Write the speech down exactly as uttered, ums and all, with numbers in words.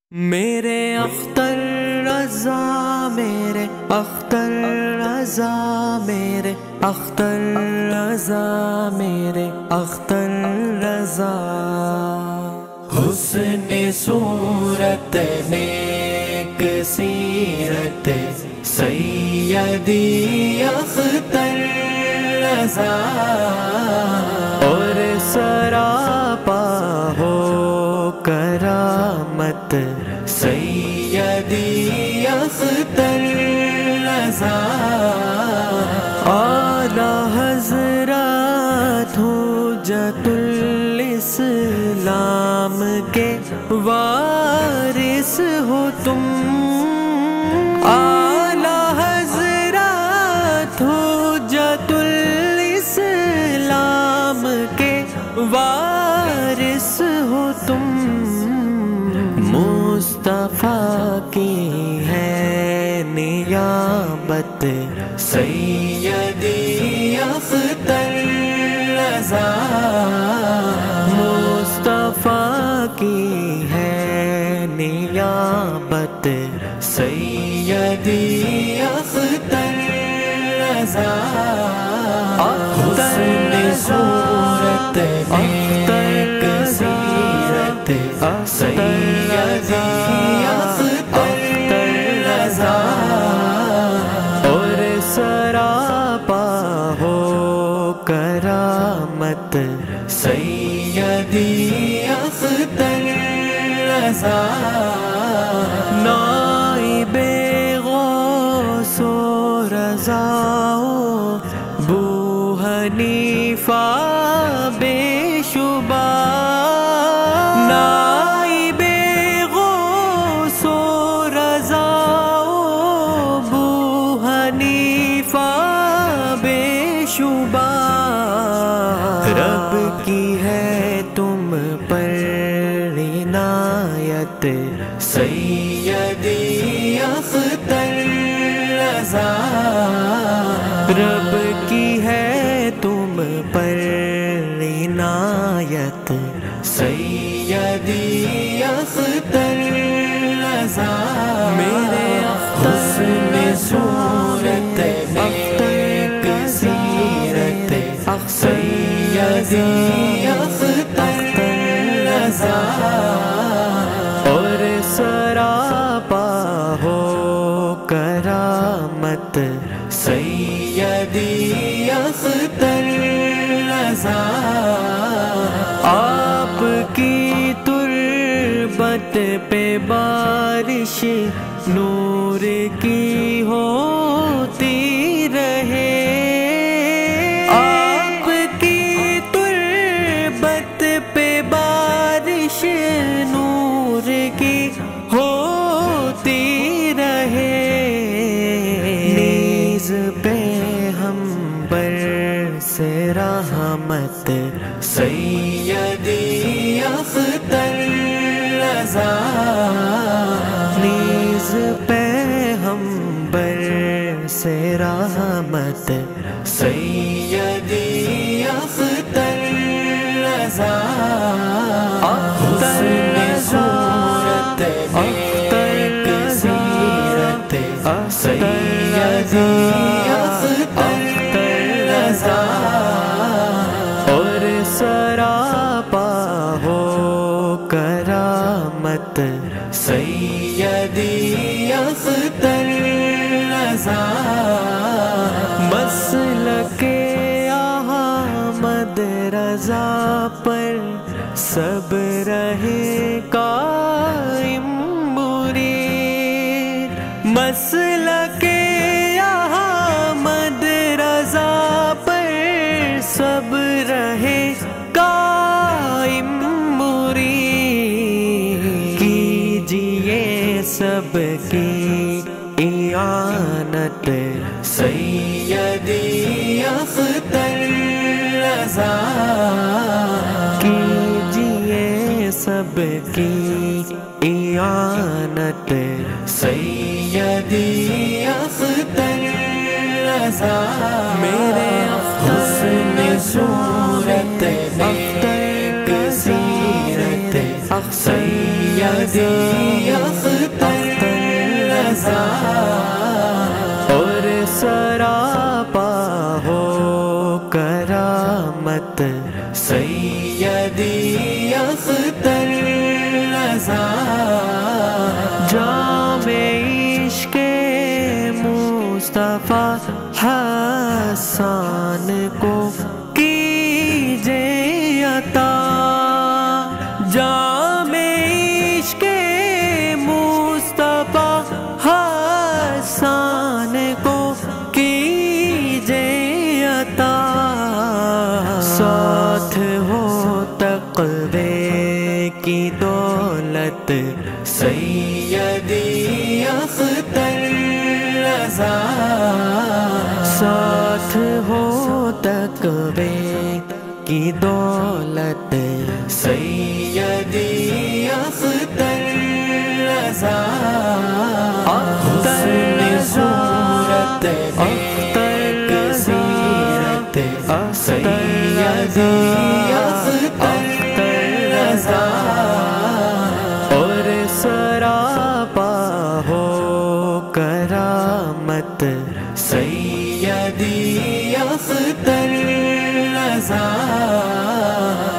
میرے اختر رضا میرے اختر رضا میرے اختر رضا میرے اختر رضا حسن صورت نیک سیرت سیدی اختر رضا اور سراپا ہو کرامت سیدی اختر رضا اعلی حضرت حجت الاسلام کے وارث ہو تم اعلی حضرت حجت الاسلام کے وارث ہو تم مصطفیٰ کی ہے نیابت سیدی اختر رضا مصطفیٰ کی ہے نیابت سیدی اختر رضا حسن صورت نیک سیرت سیدی اختر رضا اور سراپا ہو کرامت سیدی اختر رضا نائب غوث و رضا بو حنیفہ بے شبہ نائب غوث و رضا بو حنیفہ بے شبہ رب کی ہے تم پر عنایت سیدی اختر رضا رب کی ہے تم پر عنایت سیدی اختر رضا میرے حسن صورت نیک سیرت سیدی اختر رضا اور سراپا ہو کرامت سیدی اختر رضا آپ کی تربت پہ بارش نور کی ہوتی رہے آپ کی تربت پہ بارش نور کی ہوتی رہے نیز پہ ہم بر سے رحمت سیدی اختر رضا نیز پہ ہم بر سے رحمت سیدی اختر رضا حسن صورت نیک سیرت سیدی اختر رضا اور سراپا ہو کرامت سیدی اختر رضا مسلک احمد رضا پر سب رہے قائم مرید مسلک احمد رضا پر سب رہے قائم مرید کیجئے سب کی اعانت سیدی اختر رضا کیجئے سب کی اعانت سیدی اختر رضا میرے حسن صورت نیک سیرت سیدی سیدی اختر رضا اور سراپا ہو کرامت سیدی اختر رضا جام عشق مصطفیٰ حسان کو کیجے عطا جام عشق مصطفیٰ حسان کو کیجے عطا ساتھ ہو تقوی کی دولت سیدی اختر رضا ساتھ ہو تقوی کی دولت سیدی اختر رضا اختر صورت اختر سیرت سیدی اختر رضا اور سراپا ہو کرامت سیدی اختر رضا